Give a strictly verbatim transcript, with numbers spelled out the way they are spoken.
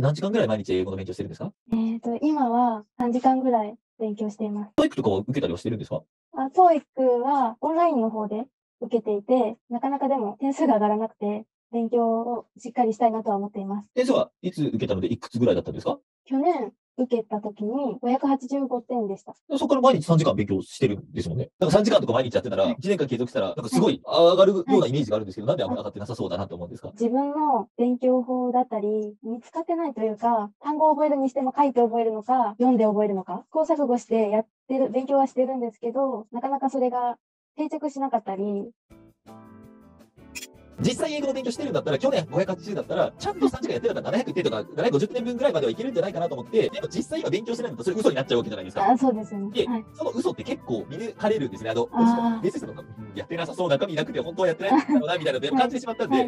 何時間ぐらい毎日英語の勉強してるんですか？ えっと、今はさんじかんぐらい勉強しています。 トーイック とかは受けたりはしてるんですか？ あ、トーイック はオンラインの方で受けていて、なかなかでも点数が上がらなくて、勉強をしっかりしたいなとは思っています。 点数はいつ受けたのでいくつぐらいだったんですか？ 去年受けた時にごひゃくはちじゅうごてんでした。 そこから毎日さんじかん勉強してるんですもんね。なんかさんじかんとか毎日やってたら、いちねんかん継続したら、なんかすごい上がるようなイメージがあるんですけど、なんであんま上がってなさそうだなと思うんですか？ 自分の勉強法だったり、見つかってないというか、単語を覚えるにしても書いて覚えるのか、読んで覚えるのか、試行錯誤してやってる、勉強はしてるんですけど、なかなかそれが定着しなかったり。 実際英語の勉強してるんだったら、去年ごひゃくはちじゅうだったら、ちゃんとさんじかんやってるんだったらななひゃくいってんとかななひゃくごじゅってんぶんぐらいまではいけるんじゃないかなと思って、でも実際今勉強してないんだったらそれ嘘になっちゃうわけじゃないですか。 あ、そうですよね。 で、 はい、 その嘘って結構見抜かれるんですね。あの、 あ別にその、やってなさそうな中身なくて本当はやってないんだろうなみたいなのを感じてしまったんで、